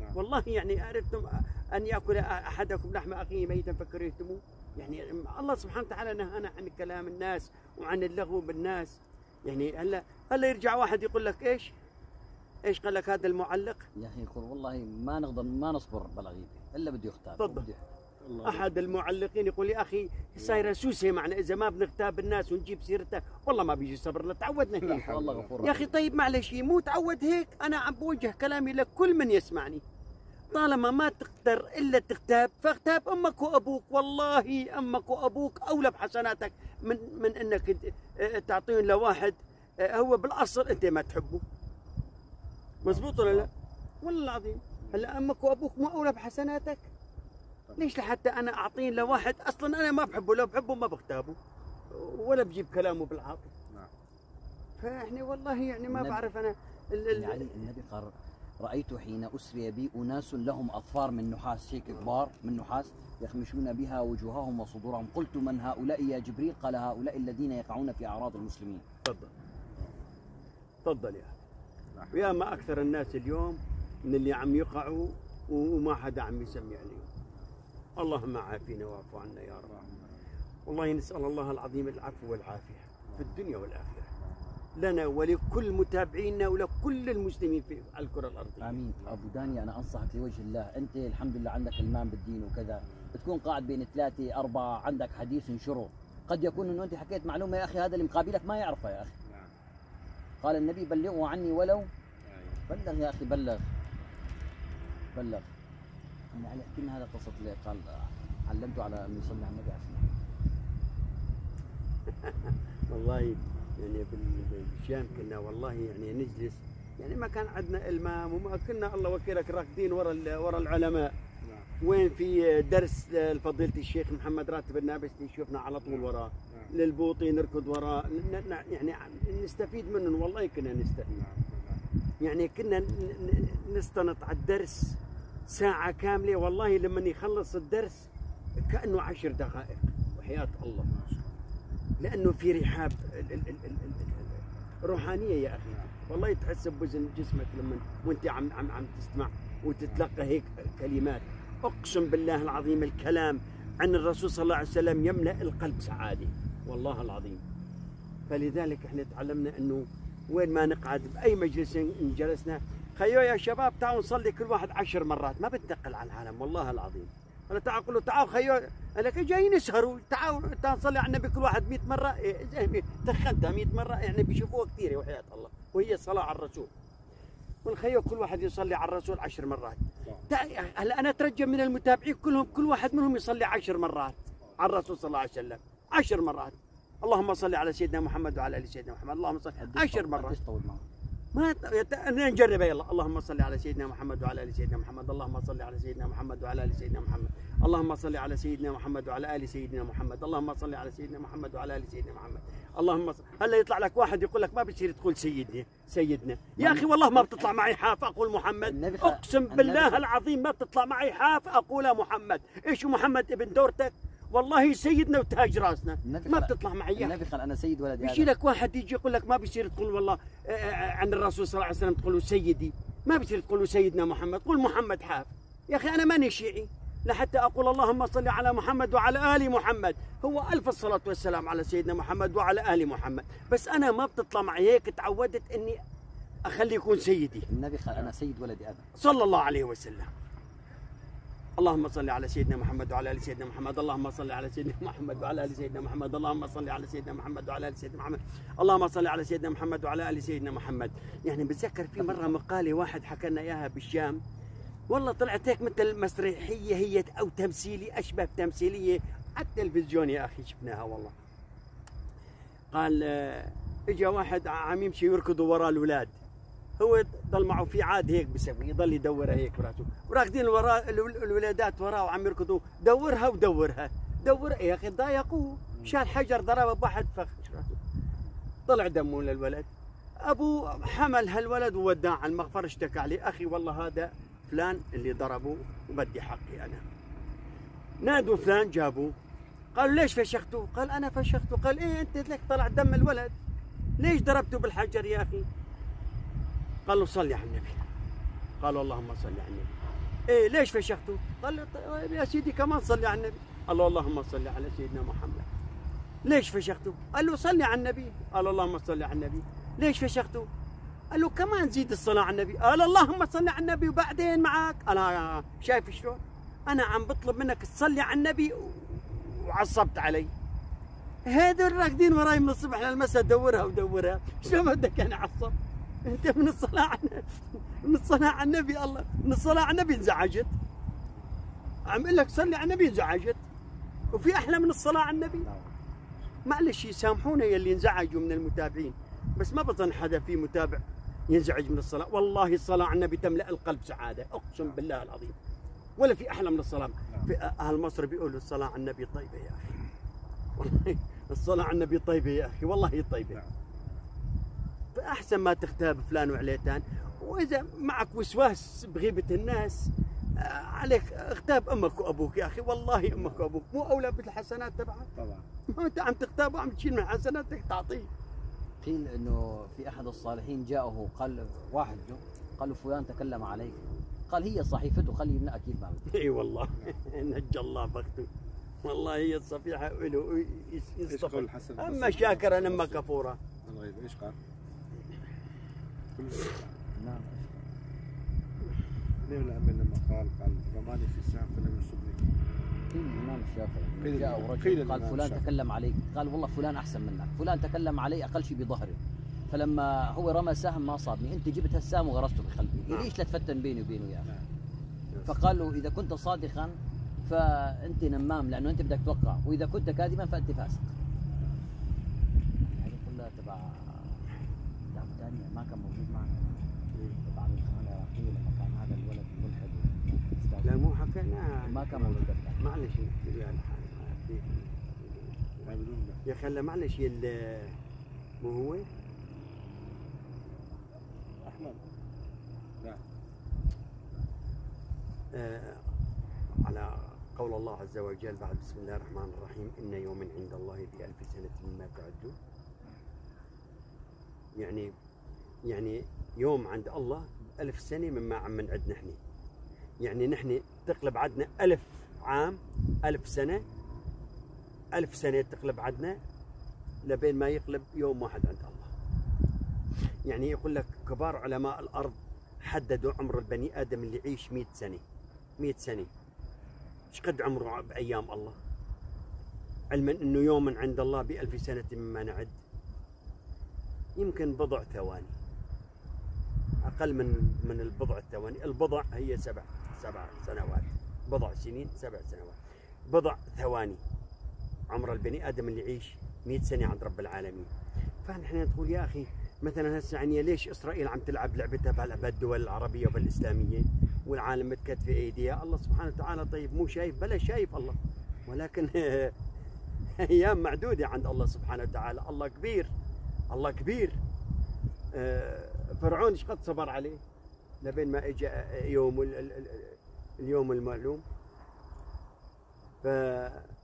والله يعني أردتم أن يأكل أحدكم لحم أخيه ميتا فكرهتموه. يعني الله سبحانه وتعالى نهانا عن كلام الناس وعن اللغو بالناس. يعني هلا يرجع واحد يقول لك ايش قال لك هذا المعلق؟ يا اخي يقول والله ما نقدر ما نصبر بالغيبه الا بده يغتاب. تفضل. احد المعلقين يقول يا اخي صايره سوسه معنا، اذا ما بنغتاب الناس ونجيب سيرته والله ما بيجي صبر لنا، تعودنا هيك. والله غفور يا اخي طيب معلش مو تعود هيك. انا عم بوجه كلامي لكل من يسمعني، طالما ما تقدر الا تغتاب فاغتاب امك وابوك. والله امك وابوك اولى بحسناتك من انك تعطيهم لواحد هو بالاصل انت ما تحبه. مزبوط ولا لا؟ والله العظيم. هلا امك وابوك مو اولى بحسناتك؟ ليش لحتى انا اعطين لواحد اصلا انا ما بحبه، لو بحبه ما بغتابه ولا بجيب كلامه بالعاطفه. نعم. فاحنا والله يعني ما بعرف انا يعني النبي قال رايت حين اسري بي اناس لهم اظفار من نحاس هيك كبار من نحاس يخمشون بها وجوههم وصدورهم، قلت من هؤلاء يا جبريل؟ قال هؤلاء الذين يقعون في اعراض المسلمين. تفضل تفضل يا ويا ما اكثر الناس اليوم من اللي عم يقعوا وما حدا عم يسمي عليهم. اللهم عافينا واعف عنا يا رب. والله نسال الله العظيم العفو والعافيه في الدنيا والاخره لنا ولكل متابعينا ولكل المسلمين في الكره الارضيه. امين. ابو داني انا انصحك لوجه الله، انت الحمد لله عندك المام بالدين وكذا، بتكون قاعد بين ثلاثه اربعه عندك حديث انشره، قد يكون انه انت حكيت معلومه يا اخي هذا اللي مقابلك ما يعرفها يا اخي. قال النبي بلغوا عني ولو. بلغ يا اخي بلغ. يعني احكي لنا هذا قصه اللي قال علمته على انه يصلي على النبي عليه والله يعني بالشام كنا والله يعني نجلس، يعني ما كان عندنا المام وما كنا الله وكيلك راكدين ورا العلماء. وين في درس لفضيله الشيخ محمد راتب النابلسي يشوفنا على طول وراه، للبوطي نركض وراه، يعني نستفيد منهم. والله كنا نستفيد، يعني كنا نستنط على الدرس ساعة كاملة. والله لما يخلص الدرس كأنه 10 دقائق وحياة الله، لأنه في رحاب روحانية يا أخي. والله تحس بوزن جسمك لما وأنت عم تسمع وتتلقى هيك كلمات. أقسم بالله العظيم الكلام عن الرسول صلى الله عليه وسلم يملأ القلب سعادة والله العظيم. فلذلك احنا تعلمنا أنه وين ما نقعد بأي مجلس إن جلسنا، خيو يا شباب تعالوا نصلي كل واحد 10 مرات، ما بنتقل على العالم والله العظيم. ولا تعالوا قولوا تعالوا خيو لك جايين يسهروا، تعالوا نصلي على النبي كل واحد 100 مرة. تخنتها 100 مرة يعني بيشوفوها كثير وحياة الله، وهي الصلاة على الرسول. والخيو كل واحد يصلي على الرسول 10 مرات. هلا أنا أترجى من المتابعين كلهم كل واحد منهم يصلي 10 مرات على الرسول صلى الله عليه وسلم. 10 مرات. اللهم صل على سيدنا محمد وعلى ال سيدنا محمد. اللهم صل 10 مرات. ما نجرب يلا. اللهم صل على سيدنا محمد وعلى ال سيدنا محمد. اللهم صل على سيدنا محمد وعلى ال سيدنا محمد. اللهم صل على سيدنا محمد وعلى ال سيدنا محمد. اللهم صل على سيدنا محمد وعلى ال سيدنا محمد. اللهم صل. هلا يطلع لك واحد يقول لك ما بصير تقول سيدنا يا اخي والله ما بتطلع معي حاف اقول محمد. اقسم بالله العظيم ما بتطلع معي حاف اقول محمد. ايش محمد ابن دورتك؟ والله سيدنا وتاج راسنا ما بتطلع معي. النبي قال انا سيد ولد ادم. بيجي لك واحد يجي يقول لك ما بصير تقول والله عن الرسول صلى الله عليه وسلم تقولوا سيدي، ما بصير تقولوا سيدنا محمد، قول محمد حاف. يا اخي انا ماني شيعي لحتى اقول اللهم صل على محمد وعلى ال محمد. هو الف الصلاه والسلام على سيدنا محمد وعلى ال محمد، بس انا ما بتطلع معي هيك، تعودت اني اخليه يكون سيدي. النبي قال انا سيد ولد ادم صلى الله عليه وسلم. اللهم صل على سيدنا محمد وعلى ال سيدنا محمد. اللهم صل على سيدنا محمد وعلى ال سيدنا محمد. اللهم صل على سيدنا محمد وعلى ال سيدنا محمد. اللهم صل على سيدنا محمد وعلى ال سيدنا محمد. يعني بتذكر في مره مقاله واحد حكى لنا اياها بالشام، والله طلعت هيك مثل مسرحيه هي او تمثيلي، اشبه بتمثيليه على التلفزيون يا اخي شفناها والله. قال اجى واحد عم يمشي يركض وراه الاولاد، هو ضل معه في عاد هيك بسوي، يضل يدورها هيك براسه، وراكدين وراء الولادات وراه وعم يركضوا، دورها دور يا اخي ضايقوه، شال حجر ضربه بواحد فخ راسه، طلع دمه للولد. ابوه حمل هالولد ووداه على المخفر، اشتكى عليه، اخي والله هذا فلان اللي ضربه وبدي حقي انا. نادوا فلان جابوه، قالوا ليش فشخته؟ قال انا فشخته. قال ايه انت لك طلع دم الولد، ليش ضربته بالحجر يا اخي؟ قال له صلي على النبي. قالوا اللهم صل على النبي. ايه ليش فشخته؟ قال له طيب يا سيدي كمان صلي على النبي. قال له اللهم صل على سيدنا محمد. ليش فشخته؟ قال له صلي على النبي. قال اللهم صل على النبي. ليش فشخته؟ قال له كمان زيد الصلاة على النبي. قال اللهم صل على النبي وبعدين معك. قال شايف شلون؟ أنا عم بطلب منك تصلي على النبي وعصبت علي. هذول راكدين وراي من الصبح للمساء دورها ودورها، شلون بدك يعني أعصب؟ أنت من الصلاة على النبي الله، من الصلاة على النبي انزعجت. عم اقول لك صلي على النبي انزعجت. وفي أحلى من الصلاة على النبي؟ معلش يسامحونا يلي انزعجوا من المتابعين، بس ما بظن حدا في متابع ينزعج من الصلاة. والله الصلاة على النبي تملأ القلب سعادة، أقسم بالله العظيم. ولا في أحلى من الصلاة. في أهل مصر بيقولوا الصلاة على النبي طيبة يا أخي. والله الصلاة على النبي طيبة يا أخي، والله هي طيبة. فأحسن ما تغتاب فلان وعليتان، وإذا معك وسواس بغيبة الناس عليك اغتاب أمك وأبوك يا أخي. والله أمك وأبوك مو أولى بالحسنات تبعك؟ طبعا. ما أنت عم تغتاب وعم تشيل من حسناتك تعطيه. قيل انه في احد الصالحين جاءه قال واحد قال له فلان تكلم عليك، قال هي صحيفته خليه يبنى كيف ما بده. اي والله نجى الله بخته. والله هي الصفيحه له يصطفى، اما شاكرا اما كفورا. الله يبارك. ايش قال؟ نعم. الإمام الأمين لما قال رماني في السهم فلم يصبني. قيل الإمام الشافعي جاء رجل قال فلان تكلم عليك، قال والله فلان أحسن منك، فلان تكلم علي أقل شيء بظهري، فلما هو رمى سهم ما صابني، أنت جبت هالسهم وغرسته بقلبي، ليش لا تفتن بيني وبينه يا أخي؟ فقال له إذا كنت صادقا فأنت نمام لأنه أنت بدك توقع، وإذا كنت كاذبا فأنت فاسق. هذه كلها تبع دعم ثانية ما كان موجود معنا تبع القناة العراقية لما كان هذا الولد الملحد. لا مو حكيناها، ما كان موجود. معلش نحكي بها يا اخي. هلا معلش مو هو احمد. لا. على قول الله عز وجل بعد بسم الله الرحمن الرحيم إن يوما عند الله بألف سنة مما تعدون. يعني يوم عند الله 1000 سنة مما عم نعد نحن. يعني نحن تقلب عدنا 1000 عام، 1000 سنة، 1000 سنة تقلب عدنا لبين ما يقلب يوم واحد عند الله. يعني يقول لك كبار علماء الأرض حددوا عمر البني آدم اللي يعيش 100 سنة. 100 سنة ايش قد عمره بأيام الله؟ علما انه يوما عند الله ب1000 سنة مما نعد. يمكن بضع ثواني، أقل من البضع الثواني. البضع هي سبع سنوات، بضع سنين 7 سنوات. بضع ثواني عمر البني آدم اللي يعيش 100 سنة عند رب العالمين. فنحن نقول يا أخي مثلا هسه عني ليش إسرائيل عم تلعب لعبتها بالدول العربية وبالإسلامية والعالم متكتف في ايديها؟ الله سبحانه وتعالى طيب مو شايف؟ بلا شايف الله، ولكن ايام معدوده عند الله سبحانه وتعالى. الله كبير، الله كبير. فرعون ايش قد صبر عليه لبين ما اجى اليوم المعلوم.